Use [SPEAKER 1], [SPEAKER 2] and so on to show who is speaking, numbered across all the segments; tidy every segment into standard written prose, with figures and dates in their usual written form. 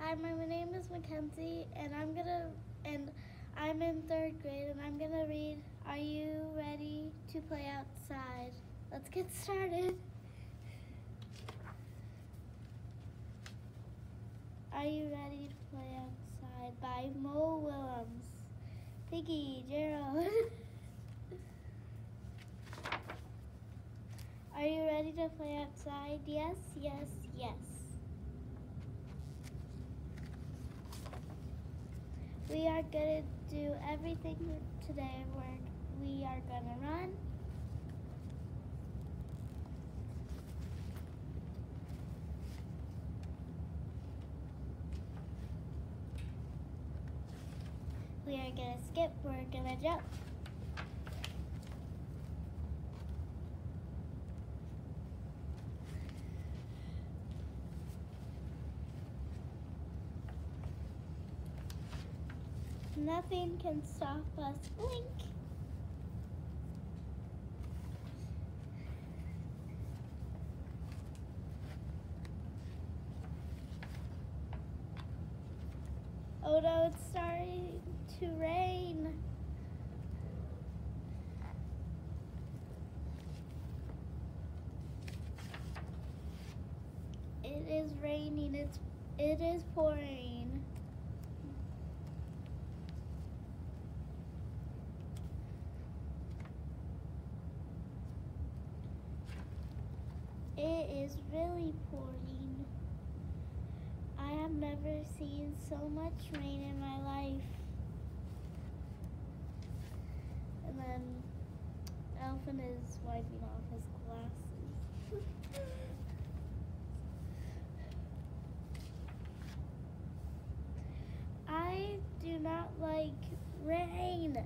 [SPEAKER 1] Hi, my name is Mackenzie, and I'm in third grade, and I'm gonna read Are You Ready to Play Outside? Let's get started. Are You Ready to Play Outside by Mo Willems. Piggy, Gerald. Are you ready to play outside? Yes, yes, yes. We are going to do everything today. We are going to run. We are going to skip. We're going to jump. Nothing can stop us. Blink. Oh no, it's starting to rain. It is raining. It is pouring. It is really pouring. I have never seen so much rain in my life. And then Elfin is wiping off his glasses. I do not like rain.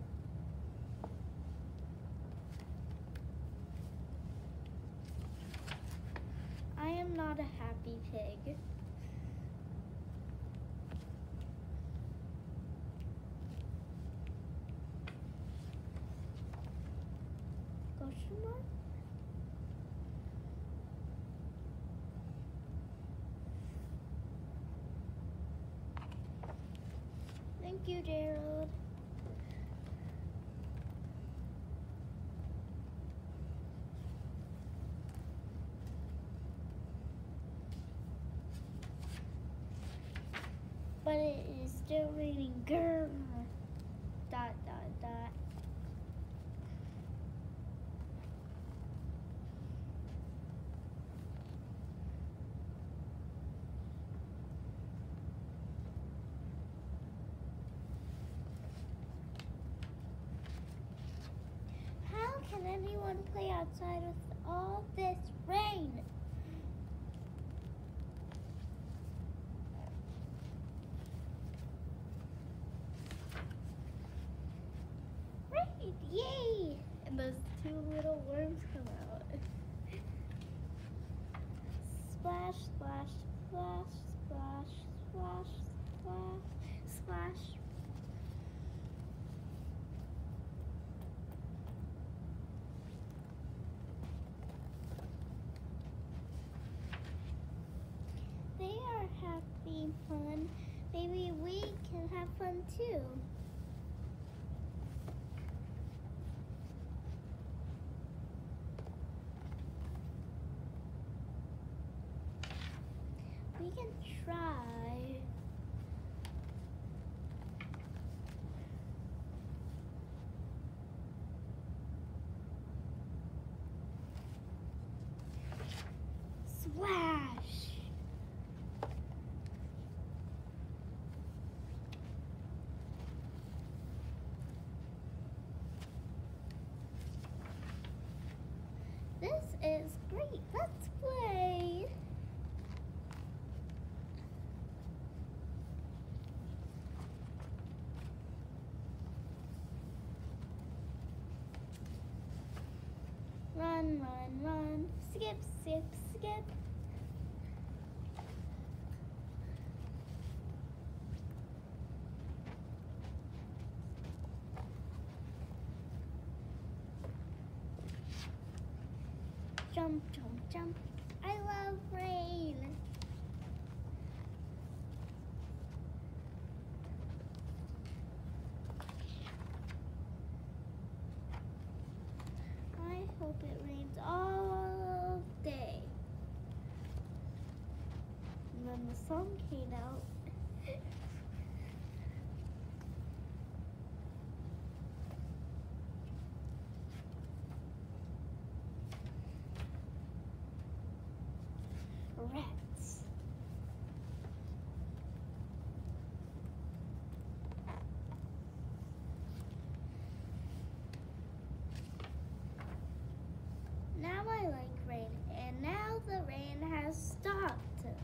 [SPEAKER 1] I am not a happy pig. Question mark? Thank you, Gerald. But it is still raining. Grr. Dot, dot, dot. How can anyone play outside with all this rain? Rain, yay! And those two little worms come out. Splash, splash, splash, splash, splash, splash, splash. They are having fun. Maybe we can have fun too. We can try. Splash! This is great. Let's play. Run, run, run. Skip, skip, skip. Jump, jump, jump. I love rain. phone came out. Rats. Now I like rain, and now the rain has stopped.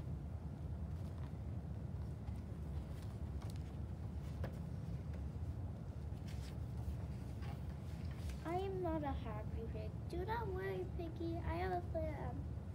[SPEAKER 1] I am not a happy pig. Do not worry, Piggy. I have a plan.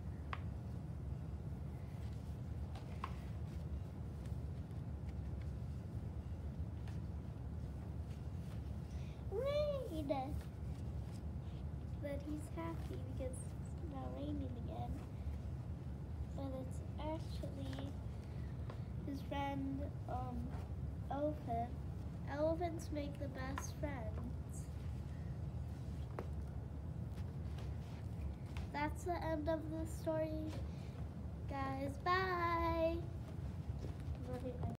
[SPEAKER 1] Rain! But he's happy because it's not raining again. But it's actually his friend, Elephant. Elephants make the best friends. That's the end of the story, guys. Bye! Love you guys.